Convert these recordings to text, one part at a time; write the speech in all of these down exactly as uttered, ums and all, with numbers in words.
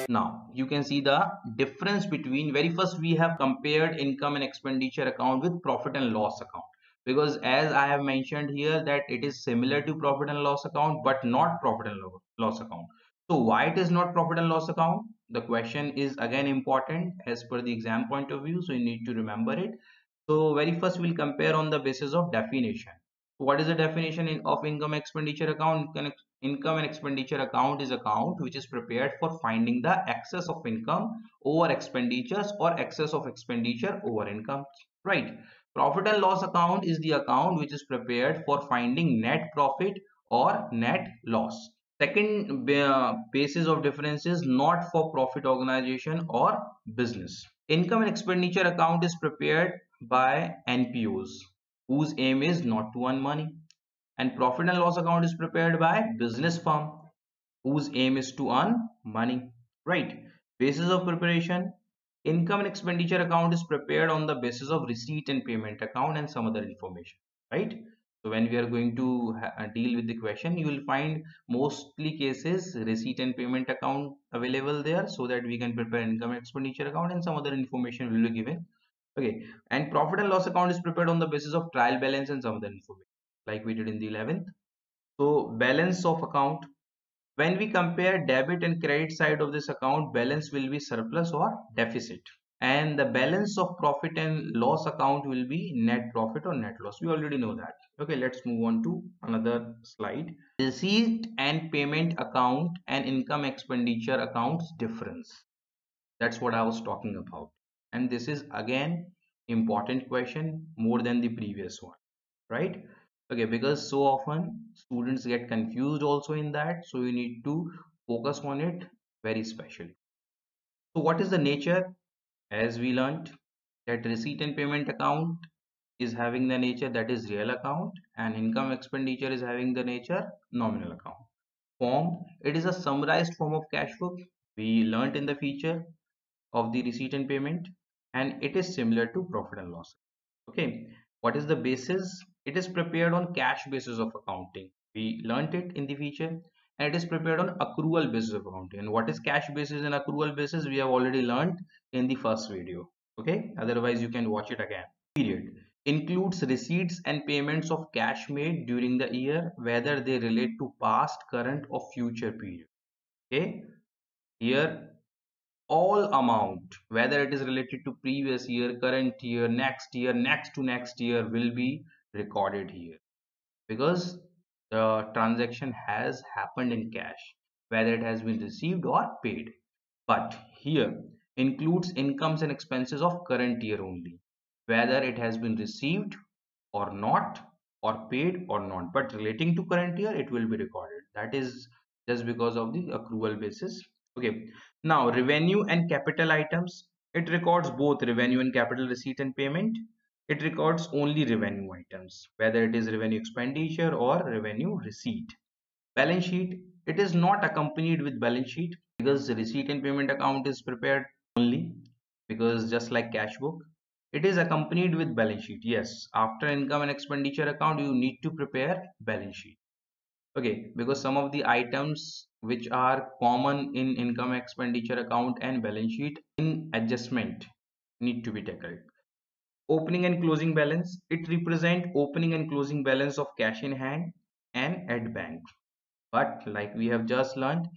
Now you can see the difference between, very first we have compared income and expenditure account with profit and loss account, because as I have mentioned here that it is similar to profit and loss account but not profit and lo- loss account. So why it is not profit and loss account? The question is again important as per the exam point of view, so you need to remember it. So very first we'll compare on the basis of definition. What is the definition in, of income expenditure account? Income and expenditure account is account which is prepared for finding the excess of income over expenditures or excess of expenditure over income. Right. Profit and loss account is the account which is prepared for finding net profit or net loss. Second uh, basis of difference is not for profit organization or business. Income and expenditure account is prepared by N P Os whose aim is not to earn money, and profit and loss account is prepared by business firm whose aim is to earn money. Right. Basis of preparation: income and expenditure account is prepared on the basis of receipt and payment account and some other information. Right. So when we are going to uh, deal with the question, you will find mostly cases receipt and payment account available there, so that we can prepare income and expenditure account and some other information will be given. Okay. And profit and loss account is prepared on the basis of trial balance and some other information, like we did in the eleventh. So balance of account: when we compare debit and credit side of this account, balance will be surplus or deficit, and the balance of profit and loss account will be net profit or net loss. We already know that. Okay, let's move on to another slide. Receipt and payment account and income expenditure accounts difference. That's what I was talking about, and this is again important question more than the previous one, right? Okay, because so often students get confused also in that, so you need to focus on it very specially. So what is the nature? As we learned that receipt and payment account is having the nature that is real account, and income expenditure is having the nature nominal account. Form: it is a summarized form of cash book. We learnt in the feature of the receipt and payment, and it is similar to profit and loss. Okay, what is the basis? It is prepared on cash basis of accounting. We learnt it in the feature, and it is prepared on accrual basis of accounting. And what is cash basis and accrual basis? We have already learned in the first video. Okay, otherwise you can watch it again. Period includes receipts and payments of cash made during the year, whether they relate to past, current, or future period. Okay, here all amount, whether it is related to previous year, current year, next year, next to next year, will be recorded here, because the transaction has happened in cash, whether it has been received or paid. But here includes incomes and expenses of current year only, whether it has been received or not, or paid or not, but relating to current year it will be recorded. That is just because of the accrual basis. Okay, now revenue and capital items: it records both revenue and capital receipt and payment. It records only revenue items, whether it is revenue expenditure or revenue receipt. Balance sheet: it is not accompanied with balance sheet, because the receipt and payment account is prepared only, because just like cash book, it is accompanied with balance sheet. Yes, after income and expenditure account you need to prepare balance sheet. Okay, because some of the items which are common in income expenditure account and balance sheet in adjustment need to be tackled. Opening and closing balance: it represent opening and closing balance of cash in hand and at bank. But like we have just learned,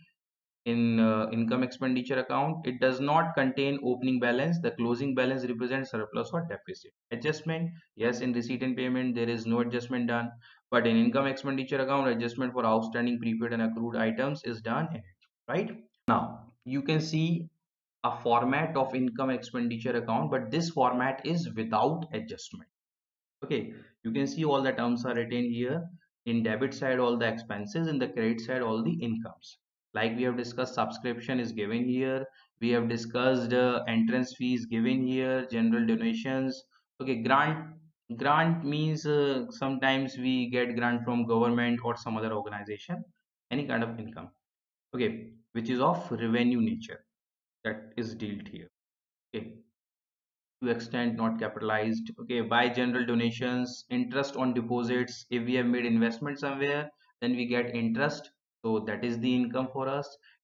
in uh, income expenditure account it does not contain opening balance. The closing balance represents surplus or deficit. Adjustment: yes, in receipt and payment there is no adjustment done, but in income expenditure account adjustment for outstanding prepaid and accrued items is done in it. Right. Now you can see a format of income expenditure account, but this format is without adjustment. Okay, you can see all the terms are written here. In debit side all the expenses, in the credit side all the incomes. Like we have discussed, subscription is given here. We have discussed uh, entrance fees given here, general donations. Okay, grant grant means uh, sometimes we get grant from government or some other organization, any kind of income. Okay, which is of revenue nature, that is dealt here. Okay, to extent not capitalized. Okay, by general donations, interest on deposits. If we have made investment somewhere, then we get interest, so that is the income for us.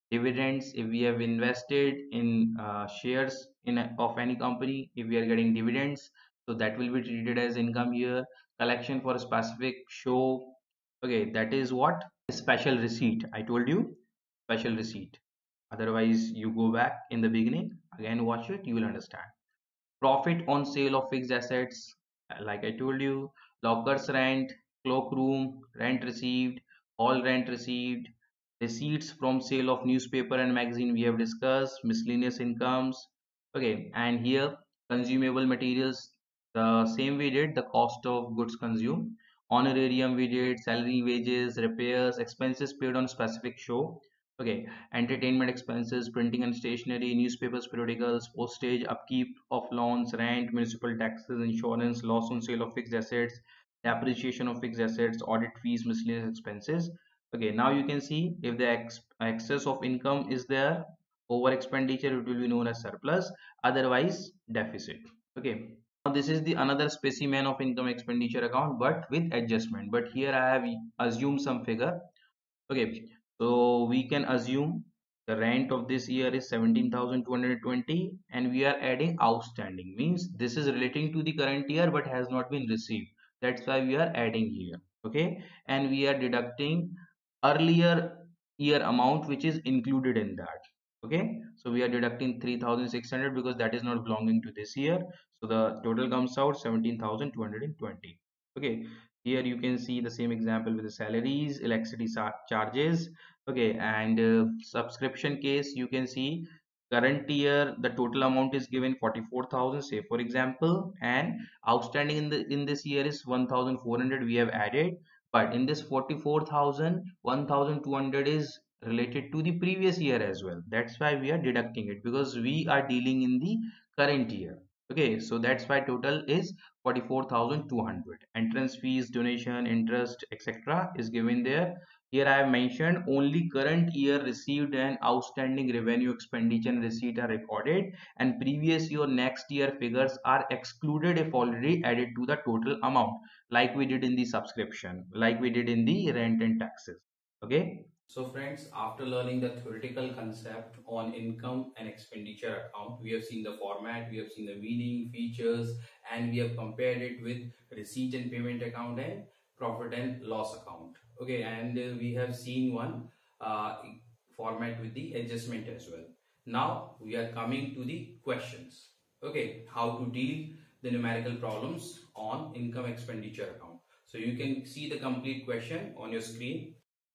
Dividends, if we have invested in uh, shares in a, of any company, if we are getting dividends, so that will be treated as income here. Collection for a specific show, okay, that is what? Special receipt. I told you, special receipt. Otherwise you go back in the beginning, again watch it, you will understand. Profit on sale of fixed assets, uh, like I told you. Lockers rent, cloakroom rent received, hall rent received. Receipts from sale of newspaper and magazine we have discussed. Miscellaneous incomes, okay. And here consumable materials, the same we did, the cost of goods consumed. Honorarium we did, salary, wages, repairs, expenses paid on specific show, okay. Entertainment expenses, printing and stationery, newspapers, periodicals, postage, upkeep of loans, rent, municipal taxes, insurance, loss on sale of fixed assets, depreciation of fixed assets, audit fees, miscellaneous expenses. Okay, now you can see if the ex excess of income is there, over expenditure, it will be known as surplus, otherwise deficit. Okay, now this is the another specimen of income expenditure account, but with adjustment. But here I have assumed some figure. Okay, so we can assume the rent of this year is seventeen thousand two hundred twenty and we are adding outstanding, means this is relating to the current year but has not been received. That's why we are adding here. Okay, and we are deducting earlier year amount which is included in that. Okay, so we are deducting three thousand six hundred because that is not belonging to this year. So the total comes out seventeen thousand two hundred twenty. Okay, here you can see the same example with the salaries, electricity charges, okay. And uh, subscription case, you can see current year the total amount is given forty-four thousand, say for example, and outstanding in the in this year is one thousand four hundred we have added. But in this forty-four thousand, one thousand two hundred is related to the previous year as well. That's why we are deducting it, because we are dealing in the current year. Okay, so that's why total is forty-four thousand two hundred. Entrance fees, donation, interest, etc. is given there. Here I have mentioned only current year received and outstanding revenue, expenditure and receipt are recorded, and previous year, next year figures are excluded if already added to the total amount, like we did in the subscription, like we did in the rent and taxes. Okay. So friends, after learning the theoretical concept on income and expenditure account, we have seen the format, we have seen the meaning, features, and we have compared it with receipt and payment account and profit and loss account. Okay, and uh, we have seen one uh, format with the adjustment as well. Now we are coming to the questions. Okay, how to deal the numerical problems on income expenditure account. So you can see the complete question on your screen.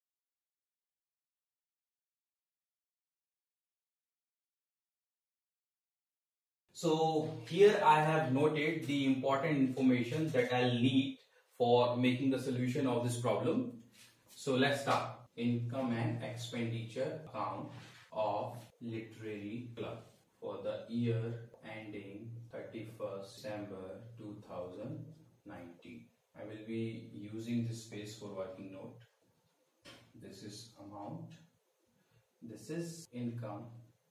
So here I have noted the important information that I'll need for making the solution of this problem. So let's start. Income and expenditure account of literary club for the year ending thirty-first December two thousand nineteen. I will be using this space for working note. This is amount, this is income,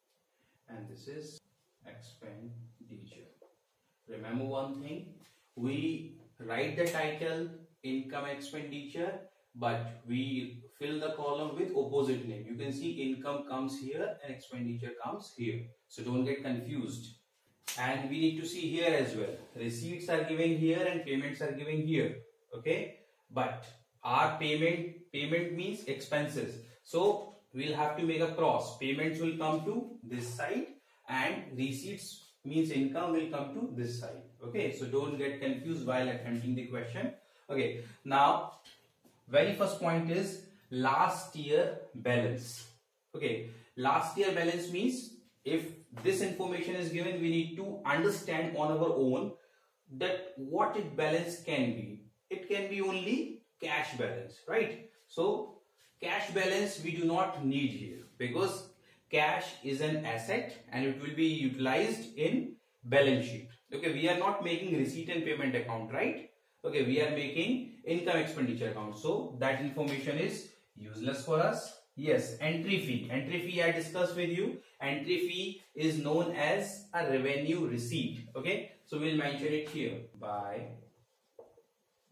and this is expenditure. Remember one thing, we write the title income expenditure, but we fill the column with opposite name. You can see income comes here and expenditure comes here, so don't get confused. And we need to see here as well, receipts are given here and payments are given here. Okay, but our payment payment means expenses, so we'll have to make a cross. Payments will come to this side and receipts means income will come to this side. Okay, so don't get confused while attempting the question. Okay, now very first point is last year balance. Okay, last year balance means if this information is given, we need to understand on our own that what it balance can be. It can be only cash balance, right? So cash balance we do not need here, because cash is an asset and it will be utilized in balance sheet. Okay, we are not making receipt and payment account, right? Okay, we are making income expenditure account, so that information is useless for us. Yes, entry fee. Entry fee I discussed with you. Entry fee is known as a revenue receipt. Okay, so we'll mention it here. By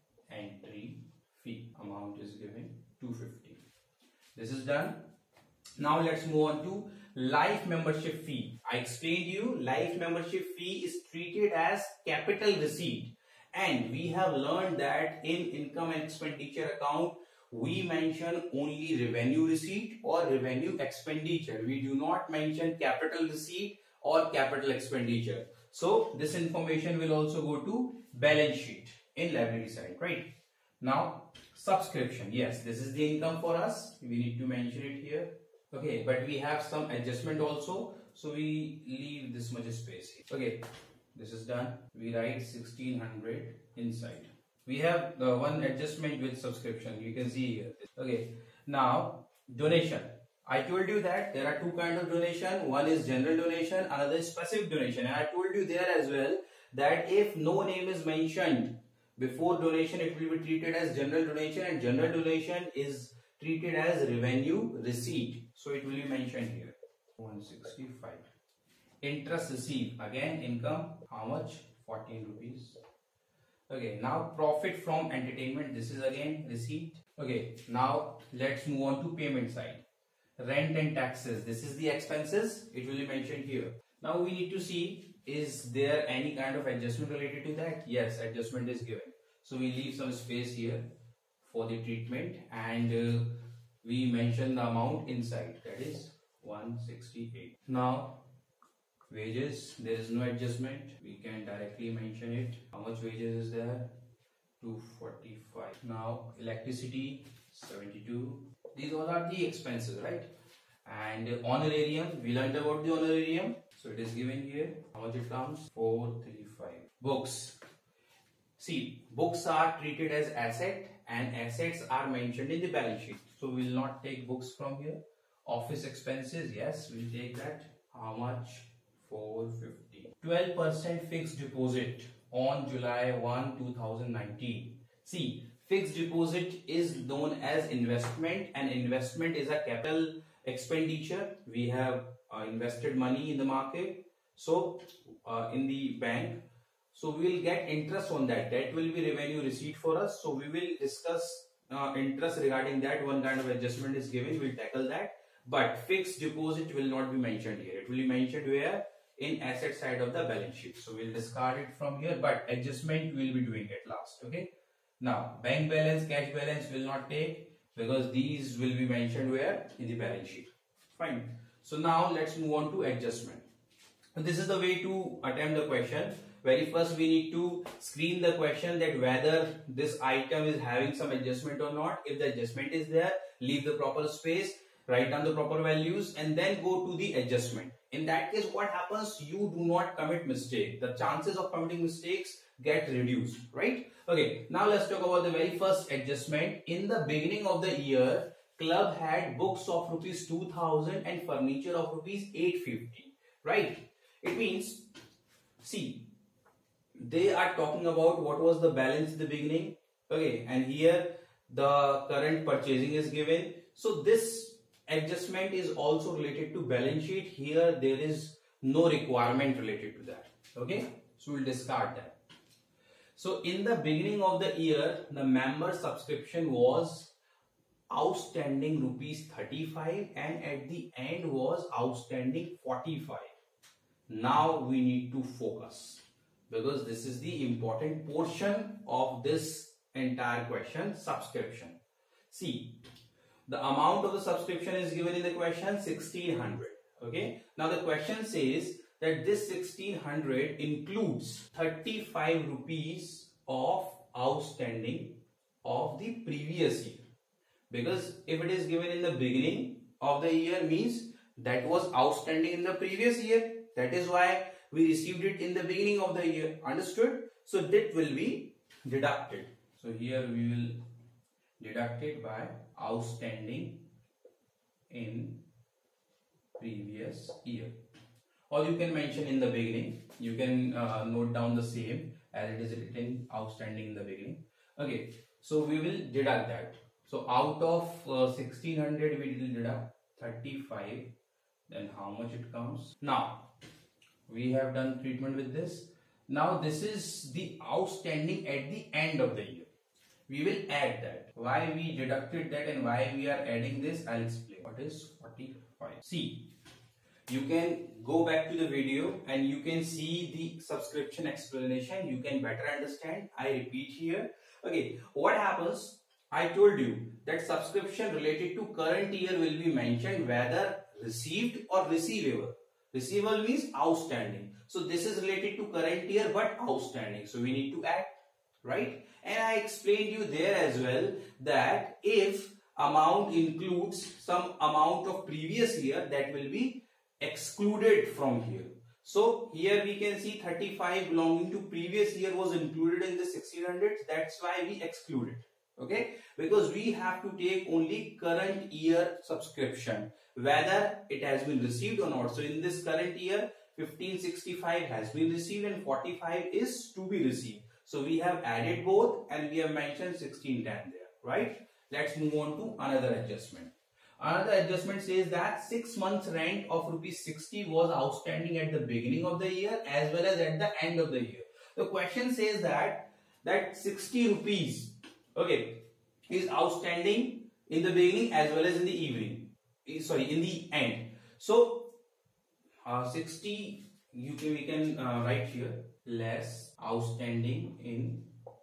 entry fee, amount is given two hundred fifty. This is done. Now let's move on to life membership fee. I explained you life membership fee is treated as capital receipt, and we have learned that in income and expenditure account we mention only revenue receipt or revenue expenditure. We do not mention capital receipt or capital expenditure. So this information will also go to balance sheet in liability side, right? Now subscription, yes, this is the income for us, we need to mention it here. Okay, but we have some adjustment also, so we leave this much space here. Okay, this is done. We write sixteen hundred inside. We have uh, one adjustment with subscription, you can see here. Okay, now donation. I told you that there are two kinds of donation. One is general donation, another is specific donation. And I told you there as well that if no name is mentioned before donation, it will be treated as general donation, and general donation is treated as revenue receipt. So it will be mentioned here. one sixty-five. Interest received, again income, how much? fourteen rupees. Okay, now profit from entertainment, this is again receipt. Okay, now let's move on to payment side. Rent and taxes, this is the expenses, it will be mentioned here. Now we need to see, is there any kind of adjustment related to that? Yes, adjustment is given. So we leave some space here for the treatment, and uh, we mention the amount inside, that is one sixty-eight. Now wages, there is no adjustment, we can directly mention it. How much wages is there? two forty-five. Now electricity, seventy-two. These all are the expenses, right? And honorarium, we learned about the honorarium, so it is given here. How much it comes? four thirty-five. Books, see, books are treated as asset, and assets are mentioned in the balance sheet, so we will not take books from here. Office expenses, yes, we'll take that. How much? four fifty. twelve percent fixed deposit on July first two thousand nineteen. See, fixed deposit is known as investment, and investment is a capital expenditure. We have uh, invested money in the market, so uh, in the bank, so we will get interest on that. That will be revenue receipt for us. So we will discuss uh, interest regarding that. One kind of adjustment is given, we'll tackle that. But fixed deposit will not be mentioned here. It will be mentioned where? In asset side of the balance sheet. So we'll discard it from here, but adjustment we'll be doing at last. Okay. Now bank balance, cash balance will not take, because these will be mentioned where? In the balance sheet. Fine. So now let's move on to adjustment. So this is the way to attempt the question. Very first we need to screen the question that whether this item is having some adjustment or not. If the adjustment is there, leave the proper space, write down the proper values, and then go to the adjustment. In that case, what happens? You do not commit mistake. The chances of committing mistakes get reduced, right? Okay, now let's talk about the very first adjustment. In the beginning of the year, club had books of rupees two thousand and furniture of rupees eight fifty, right? It means, see, they are talking about what was the balance in the beginning. Okay, and here the current purchasing is given. So this adjustment is also related to balance sheet. Here there is no requirement related to that. Okay, so we'll discard that. So in the beginning of the year, the member subscription was outstanding rupees thirty-five, and at the end was outstanding forty-five. Now we need to focus, because this is the important portion of this entire question, subscription. See, the amount of the subscription is given in the question, sixteen hundred. Okay. Now the question says that this sixteen hundred includes thirty-five rupees of outstanding of the previous year. Because if it is given in the beginning of the year, means that was outstanding in the previous year. That is why we received it in the beginning of the year. Understood? So that will be deducted. So here we will deduct it by outstanding in previous year, or you can mention in the beginning. You can uh, note down the same as it is written, outstanding in the beginning. Okay, so we will deduct that. So out of uh, sixteen hundred we will deduct thirty-five. Then how much it comes? Now we have done treatment with this. Now this is the outstanding at the end of the year. We will add that. Why we deducted that and why we are adding this, I'll explain. What is forty? five. See, you can go back to the video and you can see the subscription explanation. You can better understand. I repeat here. Okay, what happens? I told you that subscription related to current year will be mentioned whether received or receivable. Receivable means outstanding. So this is related to current year but outstanding. So we need to add, right? And I explained you there as well that if amount includes some amount of previous year, that will be excluded from here. So here we can see thirty-five belonging to previous year was included in the sixteen hundreds. That's why we excluded. Okay, because we have to take only current year subscription, whether it has been received or not. So in this current year, fifteen sixty-five has been received and forty-five is to be received. So we have added both and we have mentioned sixteen ten there, right? Let's move on to another adjustment. Another adjustment says that six months rent of rupees sixty was outstanding at the beginning of the year as well as at the end of the year. The question says that that sixty rupees, okay, is outstanding in the beginning as well as in the evening. Sorry, in the end. So uh, sixty, you can we can uh, write here less outstanding in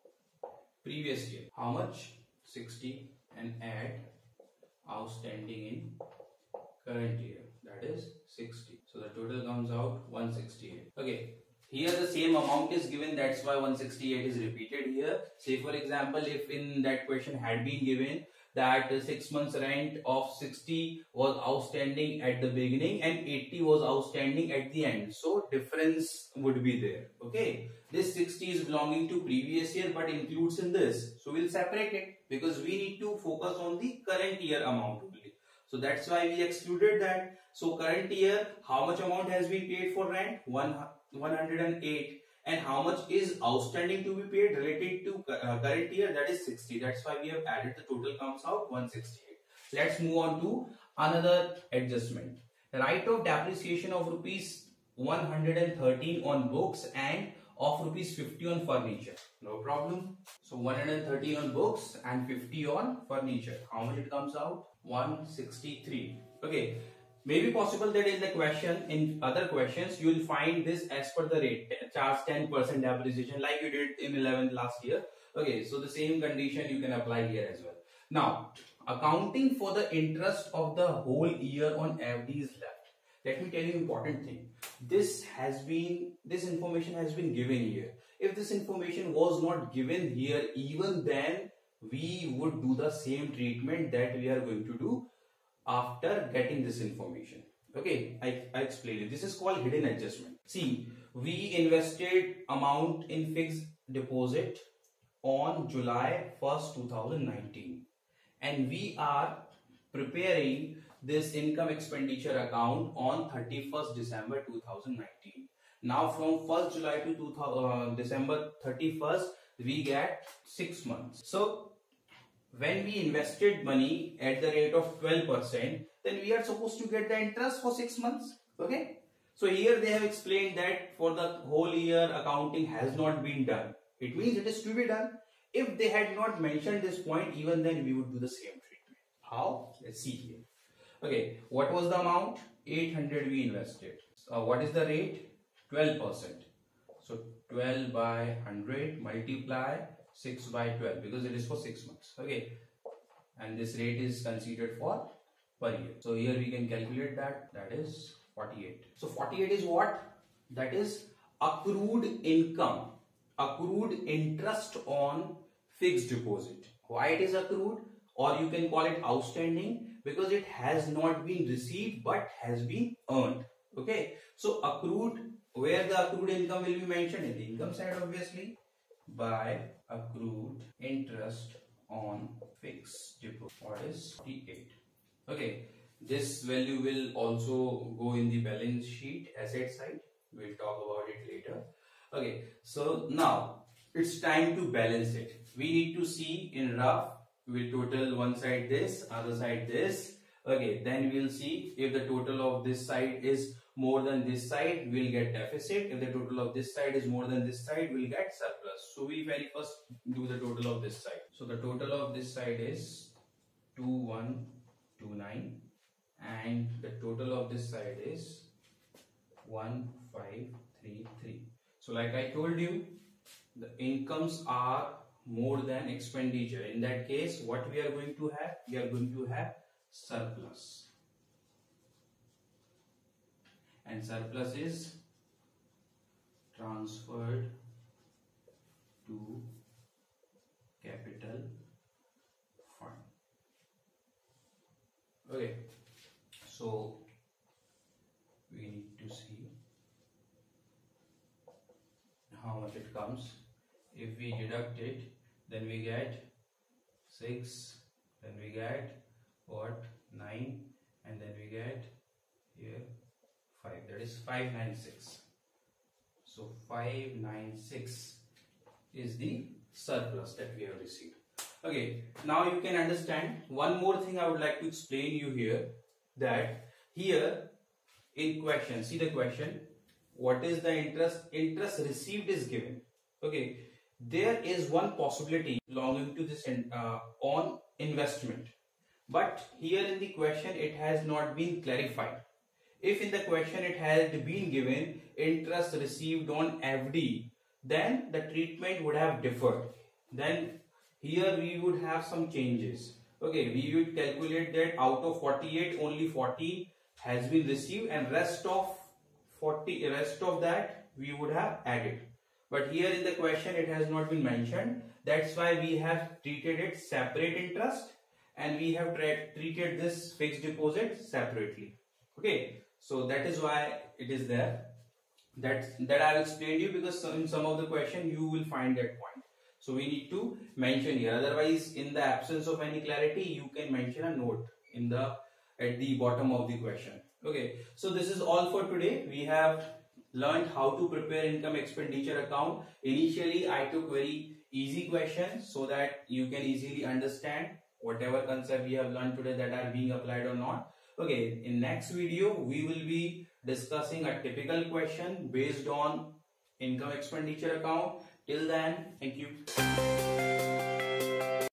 previous year. How much? sixty, and add outstanding in current year, that is sixty. So the total comes out one sixty-eight. Okay, here the same amount is given, that's why one sixty-eight is repeated here. Say for example, if in that question had been given that six months rent of sixty was outstanding at the beginning and eighty was outstanding at the end, so difference would be there. Okay, this sixty is belonging to previous year but includes in this, so we'll separate it because we need to focus on the current year amount only. So that's why we excluded that. So current year, how much amount has been paid for rent? one hundred eight. And how much is outstanding to be paid related to uh, current year? That is sixty. That's why we have added. The total comes out one sixty-eight. Let's move on to another adjustment. Write off depreciation of rupees one hundred thirteen on books and of rupees fifty on furniture. No problem. So one hundred thirteen on books and fifty on furniture. How much it comes out? one sixty-three. Okay. Maybe possible that in the question, in other questions, you will find this as per the rate, charge ten percent depreciation like you did in eleventh last year. Okay, so the same condition you can apply here as well. Now, accounting for the interest of the whole year on F D is left. Let me tell you important thing. This has been, this information has been given here. If this information was not given here, even then we would do the same treatment that we are going to do after getting this information. Okay, I, I explained it. This is called hidden adjustment. See, we invested amount in fixed deposit on July first two thousand nineteen, and we are preparing this income expenditure account on thirty-first December two thousand nineteen. Now from first July to uh, December thirty-first, we get six months. So when we invested money at the rate of twelve percent, then we are supposed to get the interest for six months. Okay. So here they have explained that for the whole year accounting has not been done. It means it is to be done. If they had not mentioned this point, even then we would do the same treatment. How? Let's see here. Okay. What was the amount? eight hundred we invested. Uh, what is the rate? twelve percent. So twelve by one hundred multiply six by twelve because it is for six months. Okay, and this rate is considered for per year. So here we can calculate that. That is forty-eight. So forty-eight is what? That is accrued income, accrued interest on fixed deposit. Why it is accrued, or you can call it outstanding, because it has not been received but has been earned. Okay, so accrued, where the accrued income will be mentioned? In the income side, obviously, by accrued interest on fixed deposit. What is forty-eight? Okay, this value will also go in the balance sheet asset side. We'll talk about it later. Okay, so now it's time to balance it. We need to see in rough. We'll total one side this, other side this. Okay, then we'll see if the total of this side is more than this side, we'll get deficit. If the total of this side is more than this side, we'll get surplus. So we very first do the total of this side. So the total of this side is two one two nine and the total of this side is one five three three. So like I told you, the incomes are more than expenditure. In that case, what we are going to have? We are going to have surplus. And surplus is transferred to capital fund. Okay, so we need to see how much it comes. If we deduct it, then we get six, then we get what, nine, and then we get here five, that is five ninety-six. So five ninety-six is the surplus that we have received. Okay, now you can understand one more thing I would like to explain you here, that here in question, see the question, what is the interest? Interest received is given. Okay, there is one possibility belonging to this uh, on investment, but here in the question it has not been clarified. If in the question it had been given interest received on F D, then the treatment would have differed. Then here we would have some changes. Okay, we would calculate that out of forty-eight, only forty has been received, and rest of forty, rest of that we would have added. But here in the question it has not been mentioned. That's why we have treated it separate interest, and we have treated this fixed deposit separately. Okay, so that is why it is there. That that I will explain you, because in some of the question you will find that point. So we need to mention here. Otherwise, in the absence of any clarity, you can mention a note in the at the bottom of the question. Okay, so this is all for today. We have learned how to prepare income expenditure account. Initially, I took very easy questions so that you can easily understand whatever concept we have learned today that are being applied or not. Okay, in next video, we will be discussing a typical question based on income expenditure account. Till then, thank you.